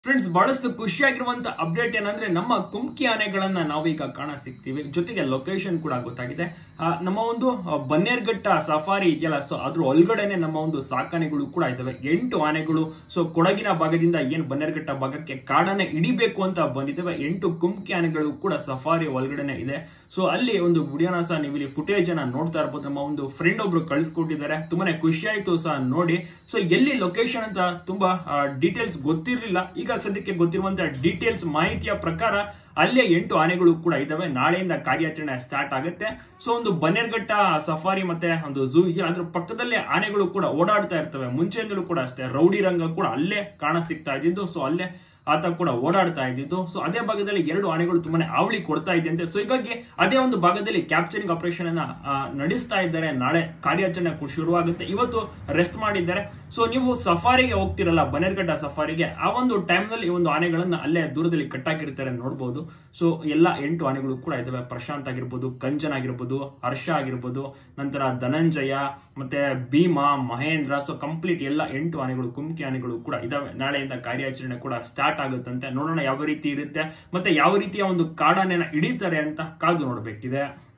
Friends, ಬಹಳಷ್ಟು ಖುಷಿಯಾಗಿರುವಂತ update ಏನಂದ್ರೆ ನಮ್ಮ ಕುಮ್ಕಿ ಆನೆಗಳನ್ನ ನಾವೀಗ ಕಾಣ ಸಿಗ್ತೀವಿ. ಜೊತೆಗೆ ಲೊಕೇಶನ್ ಕೂಡ ಗೊತ್ತಾಗಿದೆ. ನಮ್ಮ ಒಂದು ಬನ್ನೇರ್ಘಟ್ಟ ಸಫಾರಿ ಇದೆಯಲ್ಲ, ಸೊ ಅದ್ರ ಒಳಗಡೆನೆ ನಮ್ಮ ಒಂದು ಸಾಕಾನೆಗಳು ಕೂಡ ಇದಾವೆ. 8 ಆನೆಗಳು. ಸೊ ಕೊಡಗಿನ ಭಾಗದಿಂದ ಏನ್ ಬನ್ನೇರ್ಘಟ್ಟ ಭಾಗಕ್ಕೆ ಕಾಡನ್ನ ಹಿಡಿಬೇಕು ಅಂತ ಬಂದಿದ್ದಾವೆ. 8 ಕುಮ್ಕಿ ಆನೆಗಳು ಕೂಡ ಸಫಾರಿ ಒಳಗಡೆನೆ ಇದೆ. ಸೊ ಅಲ್ಲಿ ಒಂದು ವಿಡಿಯೋನ ಸಹ ನೀವು ಇಲ್ಲಿ ಫುಟೇಜ್ ಅನ್ನ ನೋಡ್ತಾ ಇರಬಹುದು. ನಮ್ಮ ಒಂದು ಫ್ರೆಂಡ್ ಒಬ್ರು ಕಳಿಸ್ಕೊಟ್ಟಿದ್ದಾರೆ. ತುಂಬಾನೇ ಖುಷಿ ಆಯ್ತು ಸಹ ನೋಡಿ. ಸೊ ಎಲ್ಲಿ ಲೊಕೇಶನ್ ಅಂತ ತುಂಬಾ ಡೀಟೇಲ್ಸ್ ಗೊತ್ತಿರಲಿಲ್ಲ. ಈಗ ಸದ್ಯಕ್ಕೆ ಗೊತ್ತಿರುವಂತಹ ಡೀಟೇಲ್ಸ್ ಮಾಹಿತಿಯ ಪ್ರಕಾರ ಅಲ್ಲೇ 8 ಆನೆಗಳು ಕೂಡ ಇದಾವೆ. ನಾಳೆಯಿಂದ ಕಾರ್ಯಾಚರಣೆ ಸ್ಟಾರ್ಟ್ ಆಗುತ್ತೆ. ಸೊ ಒಂದು ಬನ್ನೇರ್ಘಟ್ಟ ಸಫಾರಿ ಮತ್ತೆ ಒಂದು ಝೂ ಇದೆ, ಅದ್ರ ಪಕ್ಕದಲ್ಲೇ ಆನೆಗಳು ಕೂಡ ಓಡಾಡ್ತಾ ಇರ್ತವೆ. ಮುಂಚೆಯಿಂದಲೂ ಕೂಡ ಅಷ್ಟೇ ರೌಡಿ ರಂಗ ಕೂಡ ಅಲ್ಲೇ ಕಾಣ ಸಿಗ್ತಾ ಇದ್ದಿದ್ದು. ಸೊ ಅಲ್ಲೇ ಆತ ಕೂಡ ಓಡಾಡ್ತಾ ಇದ್ದಿದ್ದು. ಸೊ ಅದೇ ಭಾಗದಲ್ಲಿ 2 ಆನೆಗಳು ತುಂಬಾನೇ ಅವಳಿ ಕೊಡ್ತಾ ಇದೆಯಂತೆ. ಸೊ ಹೀಗಾಗಿ ಅದೇ ಒಂದು ಭಾಗದಲ್ಲಿ ಕ್ಯಾಪ್ಚರಿಂಗ್ ಆಪರೇಷನ್ ಅನ್ನ ನಡೆಸ್ತಾ ಇದ್ದಾರೆ. ನಾಳೆ ಕಾರ್ಯಾಚರಣೆ ಶುರುವಾಗುತ್ತೆ. ಇವತ್ತು ರೆಸ್ಟ್ ಮಾಡಿದ್ದಾರೆ. ಸೊ ನೀವು ಸಫಾರಿಗೆ ಹೋಗ್ತಿರಲ್ಲ, ಬನ್ನೇರ್ಘಟ್ಟ ಸಫಾರಿಗೆ, ಆ ಒಂದು ಟೈಮ್ ನಲ್ಲಿ ಈ ಒಂದು ಆನೆಗಳನ್ನ ಅಲ್ಲೇ ದೂರದಲ್ಲಿ ಕಟ್ಟಾಕಿರ್ತಾರೆ ನೋಡಬಹುದು. ಸೊ ಎಲ್ಲ 8 ಆನೆಗಳು ಕೂಡ ಇದಾವೆ. ಪ್ರಶಾಂತ್ ಆಗಿರ್ಬೋದು, ಕಂಚನ್ ಆಗಿರ್ಬೋದು, ಹರ್ಷ ಆಗಿರ್ಬೋದು, ನಂತರ ಧನಂಜಯ, ಮತ್ತೆ ಭೀಮಾ, ಮಹೇಂದ್ರ. ಸೊ ಕಂಪ್ಲೀಟ್ ಎಲ್ಲ 8 ಆನೆಗಳು, ಕುಮ್ಕಿ ಆನೆಗಳು ಕೂಡ ಇದಾವೆ. ನಾಳೆಯಿಂದ ಕಾರ್ಯಾಚರಣೆ ಕೂಡ ಸ್ಟಾರ್ಟ್ ಆಗುತ್ತಂತೆ. ನೋಡೋಣ ಯಾವ ರೀತಿ ಇರುತ್ತೆ, ಮತ್ತೆ ಯಾವ ರೀತಿಯ ಒಂದು ಕಾಡಾನೆನ ಹಿಡಿತಾರೆ ಅಂತ ಕಾದು ನೋಡಬೇಕಿದೆ.